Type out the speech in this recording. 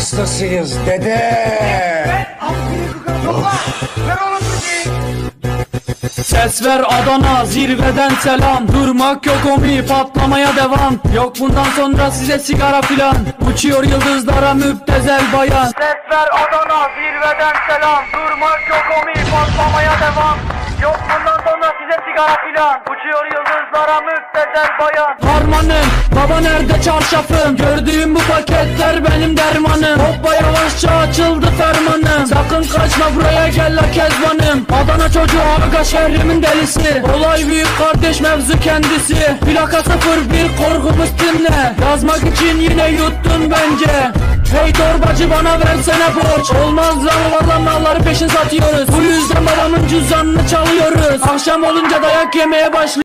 hastasıyız dede. Ses ver Adana, zirveden selam. Durmak yok omi, patlamaya devam. Yok bundan sonra size sigara filan. Uçuyor yıldızlara müptezel bayan. Ses ver Adana, zirveden selam. Durmak yok omi, patlamaya devam. Yok bundan sonra size sigara filan. Uçuyor yıldızlara müptezel bayan. Harmanım, baba nerede çarşafım? Gördüğüm bu paketler benim dermanım. Hoppa yavaşça açıldı fermanım. Sakın kaçma buraya gel la kezbanım. Adana çocuğu aga şehrimin delisi. Olay büyük kardeş mevzu kendisi. Plaka 01 korkumuz dinle. Yazmak için yine yuttun bence. Hey torbacı bana versene borç. Olmaz lan valla malları peşin satıyoruz. Bu yüzden babamın cüzdanını çalıyoruz. Akşam olunca dayak yemeye başlıyoruz.